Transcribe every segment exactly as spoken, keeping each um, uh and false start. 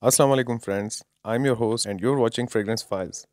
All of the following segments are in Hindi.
Assalamu alaikum friends, I'm your host and you're watching Fragrance Files.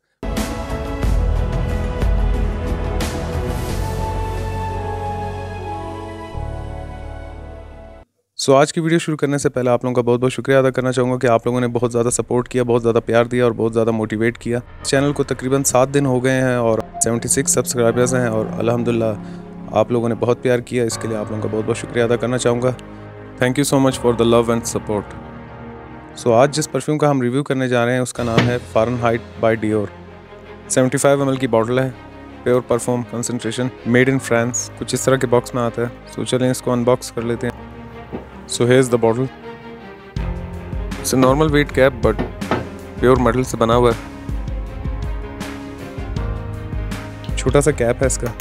So so, आज की वीडियो शुरू करने से पहले आप लोगों का बहुत बहुत शुक्रिया अदा करना चाहूँगा कि आप लोगों ने बहुत ज़्यादा सपोर्ट किया, बहुत ज़्यादा प्यार दिया और बहुत ज़्यादा मोटिवेट किया। चैनल को तकरीबन सात दिन हो गए हैं और छिहत्तर सब्सक्राइबर्स हैं और अल्हम्दुलिल्लाह आप लोगों ने बहुत प्यार किया, इसके लिए आप लोगों का बहुत बहुत शुक्रिया अदा करना चाहूँगा। Thank you so much for the love and support. So आज जिस परफ्यूम का हम रिव्यू करने जा रहे हैं उसका नाम है फ़ारेनहाइट बाय डियोर। पचहत्तर एम एल की बॉटल है, pure perfume concentration, made in France. कुछ इस तरह के बॉक्स में आता है। सो चलें इसको अनबॉक्स कर लेते हैं। So here's the bottle. It's a normal weight cap but pure metal से बना हुआ है। छोटा सा कैप है इसका।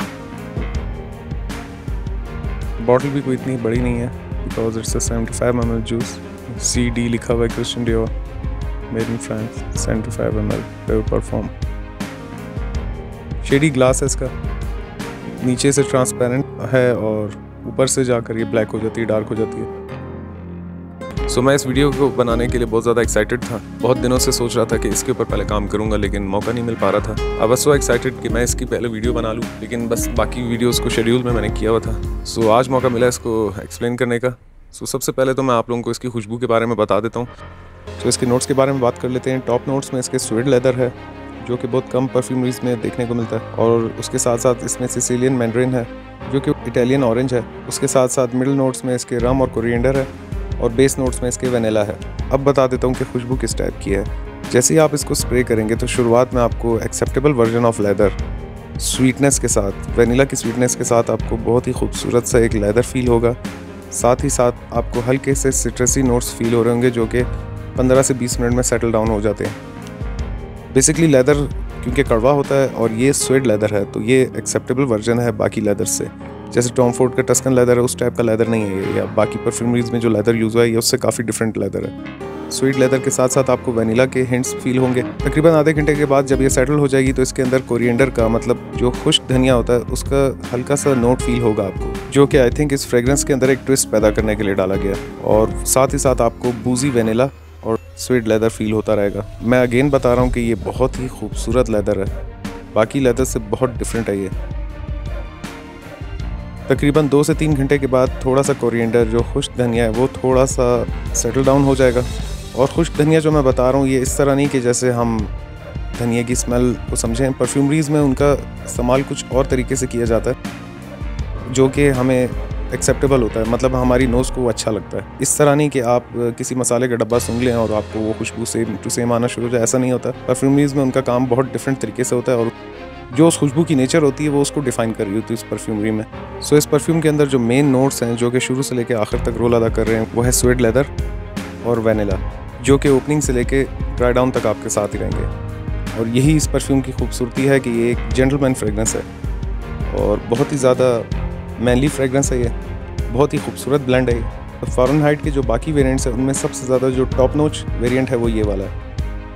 बॉटल भी कोई इतनी बड़ी नहीं है because it's a seventy-five milliliter juice. C D लिखा हुआ है, Christian Dior, made in France, seventy-five milliliter pure perfume। Shady glass है इसका, नीचे से ट्रांसपेरेंट है और ऊपर से जाकर ये ब्लैक हो जाती है, डार्क हो जाती है। सो so, मैं इस वीडियो को बनाने के लिए बहुत ज़्यादा एक्साइटेड था। बहुत दिनों से सोच रहा था कि इसके ऊपर पहले काम करूंगा लेकिन मौका नहीं मिल पा रहा था। आई वाज सो एक्साइटेड कि मैं इसकी पहले वीडियो बना लूं, लेकिन बस बाकी वीडियोस को शेड्यूल में मैंने किया हुआ था। सो so, आज मौका मिला इसको एक्सप्लेन करने का। सो so, सबसे पहले तो मैं आप लोगों को इसकी खुशबू के बारे में बता देता हूँ। तो so, इसके नोट्स के बारे में बात कर लेते हैं। टॉप नोट्स में इसके स्वीड लेदर है जो कि बहुत कम परफ्यूमरीज में देखने को मिलता है, और उसके साथ साथ इसमें सिसिलियन मैंड्रिन है जो कि इटालियन ऑरेंज है। उसके साथ साथ मिडिल नोट्स में इसके रम और कोरिएंडर है और बेस नोट्स में इसके वनीला है। अब बता देता हूँ कि खुशबू किस टाइप की है। जैसे ही आप इसको स्प्रे करेंगे तो शुरुआत में आपको acceptable version of leather sweetness के साथ, वनीला की स्वीटनेस के साथ आपको बहुत ही खूबसूरत सा एक लेदर फील होगा। साथ ही साथ आपको हल्के से सिट्रसी नोट्स फील हो रहे होंगे जो कि पंद्रह से बीस मिनट में सेटल डाउन हो जाते हैं। बेसिकली लेदर क्योंकि कड़वा होता है और ये स्वेड लेदर है तो ये एक्सेप्टेबल वर्जन है बाकी लेदर से। जैसे टॉम फोर्ड का टस्कन लेदर है उस टाइप का लेदर नहीं है ये, या बाकी परफ्यूमरीज में जो लेदर यूज़ हुआ है ये उससे काफ़ी डिफरेंट लेदर है। स्वीट लेदर के साथ साथ आपको वनीला के हिंट्स फील होंगे। तकरीबन आधे घंटे के बाद जब ये सेटल हो जाएगी तो इसके अंदर कोरिएंडर का, मतलब जो खुश्क धनिया होता है, उसका हल्का सा नोट फील होगा आपको, जो कि आई थिंक इस फ्रेग्रेंस के अंदर एक ट्विस्ट पैदा करने के लिए डाला गया। और साथ ही साथ आपको बूजी वनीला और स्वीट लेदर फील होता रहेगा। मैं अगेन बता रहा हूँ कि ये बहुत ही खूबसूरत लेदर है, बाकी लेदर से बहुत डिफरेंट है ये। तकरीबन दो से तीन घंटे के बाद थोड़ा सा कोरिएंडर, जो खुश्क धनिया है, वो थोड़ा सा सेटल डाउन हो जाएगा। और खुश्क धनिया जो मैं बता रहा हूँ ये इस तरह नहीं कि जैसे हम धनिया की स्मेल को समझें। परफ्यूमरीज़ में उनका इस्तेमाल कुछ और तरीके से किया जाता है जो कि हमें एक्सेप्टेबल होता है, मतलब हमारी नोज़ को अच्छा लगता है। इस तरह नहीं कि आप किसी मसाले का डब्बा सूंघ लें और आपको वो खुशबू सेम टू सेम आना शुरू हो जाए, ऐसा नहीं होता। परफ्यूमरीज़ में उनका काम बहुत डिफरेंट तरीके से होता है और जो उस खुशबू की नेचर होती है वो उसको डिफाइन कर रही होती है उस परफ्यूमरी में। सो इस परफ्यूम के अंदर जो मेन नोट्स हैं जो कि शुरू से लेकर आखिर तक रोल अदा कर रहे हैं वो है स्वेड लेदर और वनीला, जो कि ओपनिंग से लेके ड्राई डाउन तक आपके साथ ही रहेंगे। और यही इस परफ्यूम की खूबसूरती है कि ये एक जेंटलमैन फ्रेगरेंस है और बहुत ही ज़्यादा मैनली फ्रेगरेंस है। ये बहुत ही खूबसूरत ब्लेंड है। तो फ़ारेनहाइट के जो बाकी वेरिएंट्स हैं उनमें सबसे ज़्यादा जो टॉप नोच वेरिएंट है वो ये वाला है,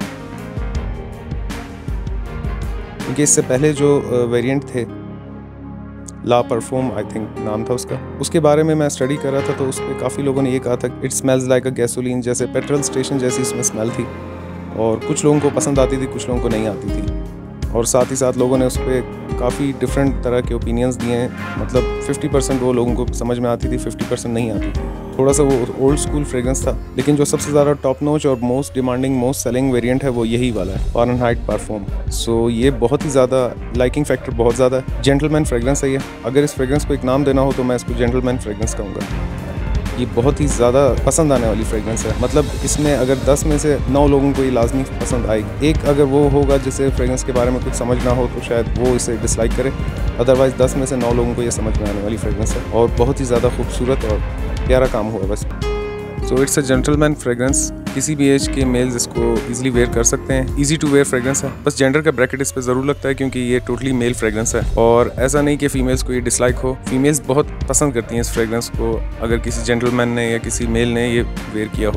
क्योंकि इससे पहले जो वेरिएंट थे, ला परफ्यूम आई थिंक नाम था उसका, उसके बारे में मैं स्टडी कर रहा था तो उस पर काफ़ी लोगों ने ये कहा था it smells like a gasoline, जैसे पेट्रोल स्टेशन जैसी इसमें स्मेल थी। और कुछ लोगों को पसंद आती थी, कुछ लोगों को नहीं आती थी। और साथ ही साथ लोगों ने उस पर काफ़ी डिफरेंट तरह के ओपिनियंस दिए हैं। मतलब फिफ्टी परसेंट वो लोगों को समझ में आती थी, फिफ्टी परसेंट नहीं आती थी। थोड़ा सा वो ओल्ड स्कूल फ्रेग्रेंस था, लेकिन जो सबसे ज़्यादा टॉप नोच और most demanding, most selling variant है वो यही वाला है, फ़ारेनहाइट परफ्यूम। सो ये बहुत ही ज़्यादा लाइकिंग फैक्टर बहुत ज़्यादा है। जेंटलमैन फ्रेग्रेंस है ये। अगर इस फ्रेग्रेंस को एक नाम देना हो तो मैं इसको जेंटलमैन फ्रेग्रेंस कहूँगा। ये बहुत ही ज़्यादा पसंद आने वाली फ्रेग्रेंस है। मतलब इसमें अगर दस में से नौ लोगों को ये लाजमी पसंद आएगी। एक अगर वो होगा जिसे फ्रेग्रेंस के बारे में कुछ समझ ना हो तो शायद वो इसे डिसलाइक करे, अदरवाइज़ दस में से नौ लोगों को ये समझ में आने वाली फ्रेग्रेंस है और बहुत ही ज़्यादा खूबसूरत और प्यारा काम हुआ बस। So it's a gentleman fragrance. किसी भी एज के मेल्स इसको इजीली वेयर कर सकते हैं। इजी टू वेयर फ्रेग्रेंस है। बस जेंडर का ब्रैकेट इस पे ज़रूर लगता है क्योंकि ये टोटली मेल फ्रेग्रेंस है। और ऐसा नहीं कि फीमेल्स को ये डिसलाइक हो, फीमेल्स बहुत पसंद करती हैं इस फ्रेग्रेंस को अगर किसी जेंटलमैन ने या किसी मेल ने ये वेयर किया हो।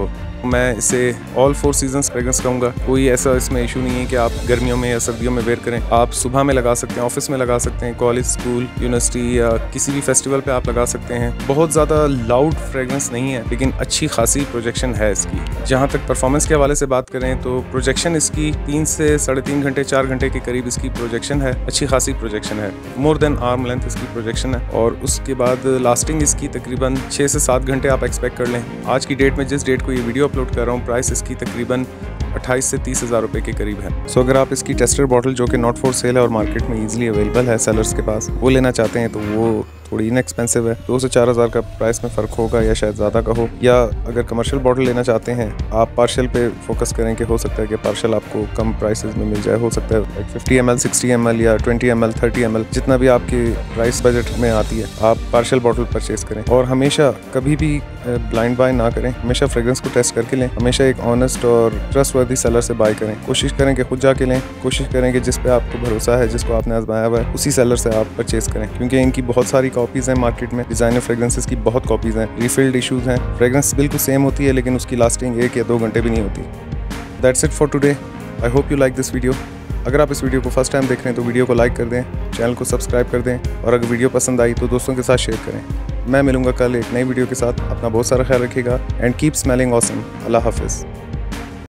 मैं इसे ऑल फोर सीजन्स फ्रेग्रेंस कहूँगा। कोई ऐसा इसमें इशू नहीं है कि आप गर्मियों में या सर्दियों में वेयर करें। आप सुबह में लगा सकते हैं, ऑफिस में लगा सकते हैं, कॉलेज, स्कूल, यूनिवर्सिटी या किसी भी फेस्टिवल पे आप लगा सकते हैं। बहुत ज़्यादा लाउड फ्रेग्रेंस नहीं है, लेकिन अच्छी खासी प्रोजेक्शन है इसकी। जहाँ तक परफॉर्मेंस के हवाले से बात करें तो प्रोजेक्शन इसकी तीन से साढ़े तीन घंटे चार घंटे के करीब इसकी प्रोजेक्शन है। अच्छी खासी प्रोजेक्शन है, मोर देन आर्म लेंथ इसकी प्रोजेक्शन है। और उसके बाद लास्टिंग इसकी तकरीबन छः से सात घंटे आप एक्सपेक्ट कर लें। आज की डेट में जिस डेट को ये वीडियो अपलोड कर रहा हूँ, प्राइस इसकी तकरीबन अट्ठाईस से तीस हज़ार रुपये के करीब है। सो so, अगर आप इसकी टेस्टर बॉटल जो कि नॉट फॉर सेल है और मार्केट में इजीली अवेलेबल है सेलर्स के पास, वो लेना चाहते हैं तो वो थोड़ी इनएक्सपेंसिव है। दो से चार हज़ार का प्राइस में फ़र्क होगा या शायद ज़्यादा का हो। या अगर कमर्शियल बॉटल लेना चाहते हैं, आप पार्शल पे फोकस करें कि हो सकता है कि पार्शल आपको कम प्राइसेस में मिल जाए। हो सकता है fifty M L, sixty M L या twenty M L, thirty M L, जितना भी आपके प्राइस बजट में आती है, आप पार्शल बॉटल परचेज करें। और हमेशा कभी भी ब्लाइंड बाय ना करें, हमेशा फ्रेग्रेंस को टेस्ट करके लें। हमेशा एक ऑनेस्ट और ट्रस्टवर्दी सेलर से बाय करें। कोशिश करें कि खुद जाके लें। कोशिश करें कि जिस पे आपको भरोसा है, जिसको आपने आजमाया हुआ है, उसी सेलर से आप परचेज करें, क्योंकि इनकी बहुत सारी कॉपीज़ हैं मार्केट में। डिज़ाइनर फ्रेग्रेंसेस की बहुत कॉपीज़ हैं, रिफिल्ड इशूज़ हैं। फ्रेग्रेंस बिल्कुल सेम होती है, लेकिन उसकी लास्टिंग एक या दो घंटे भी नहीं होती। That's it for today. I hope you like this video. अगर आप इस वीडियो को फर्स्ट टाइम देख रहे हैं तो वीडियो को लाइक कर दें, चैनल को सब्सक्राइब कर दें, और अगर वीडियो पसंद आई तो दोस्तों के साथ शेयर करें। मैं मिलूंगा कल एक नई वीडियो के साथ। अपना बहुत सारा ख्याल रखिएगा एंड कीप स्मेलिंग ऑसम। अल्लाह हाफिज़।